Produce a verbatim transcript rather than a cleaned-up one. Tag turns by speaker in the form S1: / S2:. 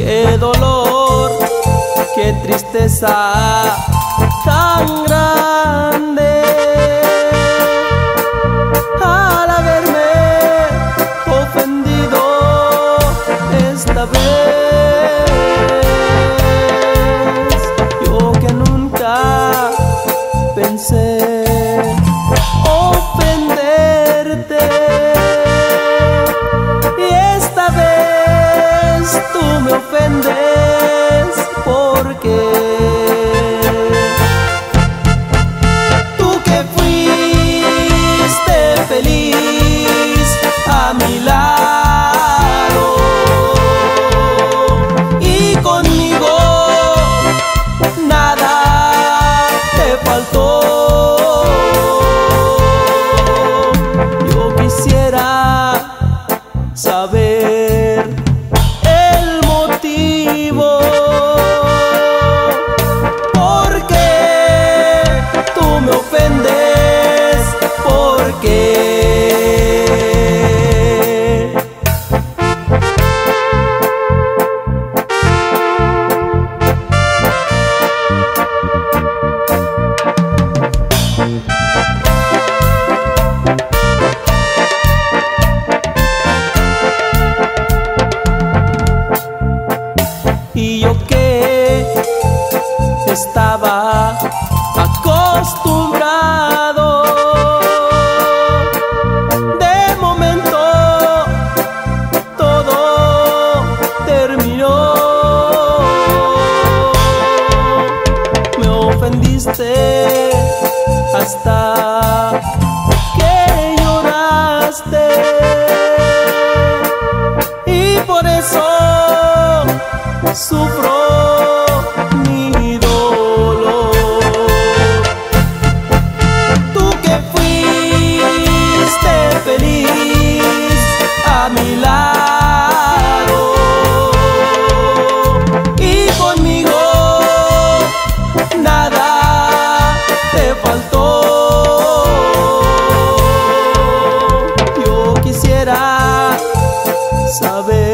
S1: qué dolor, qué tristeza tan grande al haberme ofendido esta vez. Yo que nunca pensé ofenderte, y esta vez tú me ofendes. Porque tú que fuiste feliz a mi lado y conmigo nada te faltó. Yo quisiera saber el motivo por qué tú me ofendes. ¿Por qué? Y yo que estaba acostumbrado, de momento todo terminó. Me ofendiste hasta que lloraste, y por eso sufro mi dolor. Tú que fuiste feliz a mi lado y conmigo nada te faltó. Yo quisiera saber